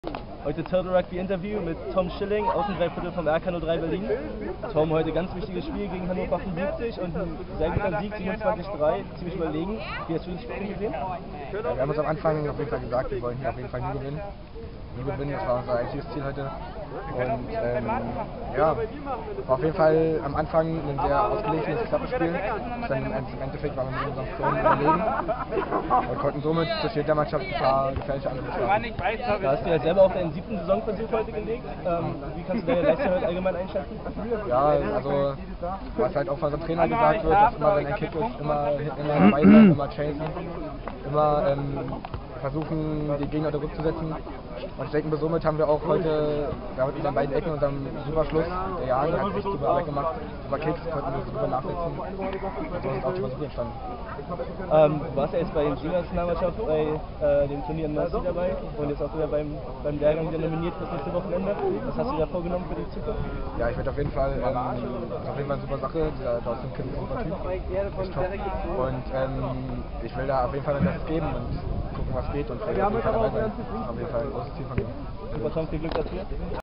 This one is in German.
Heute Turtle Rugby Interview mit Tom Schilling, Außendreiviertel vom RK03 Berlin. Tom, heute ganz wichtiges Spiel gegen Hannover 78 und ein sehr guter Sieg, 27-3, ziemlich überlegen. Wie hast du das Spiel gesehen? Ja, wir haben uns am Anfang auf jeden Fall gesagt, wir wollen hier auf jeden Fall nie gewinnen. Das war unser einziges Ziel heute. Und ja, war auf jeden Fall am Anfang ein sehr ausgeglichenes, knappes Spiel. Dann im Endeffekt waren wir mit unseren Zonen überlegen und konnten somit durch jede Mannschaft ein paar gefährliche Angriffe starten. Da hast du ja selber auch deinen 7. Saisonversuch heute gelegt. Wie kannst du deine Leistung heute allgemein einschätzen? Ja, also was halt auch von unserem Trainer gesagt wird, dass immer wenn ein Kick ist, immer dabei sein, immer chasen, immer versuchen, die Gegner unter Druck zu setzen. Und ich denke, somit haben wir auch heute, mit unseren beiden Ecken und unserem Superschluss, der Jan hat echt super Arbeit gemacht, super Kicks, konnten wir super nachsetzen. Und so ist auch die Versuche entstanden. Du warst ja jetzt bei den Siegernationalmannschaft bei dem Turnier in Nancy dabei und jetzt auch wieder beim Lehrgang wieder nominiert fürs nächste Wochenende. Was hast du da vorgenommen für die Zukunft? Ja, ich werde auf jeden Fall, das ist auf jeden Fall eine super Sache, dieser Dawson Kind ist ein super Typ, echt top. Und ich will da auf jeden Fall mein Bestes geben und gucken, was geht und vielleicht auf jeden Fall dabei sein. Das ist auf jeden Fall ein großes Ziel von mir. Super, Tom, viel Glück dafür.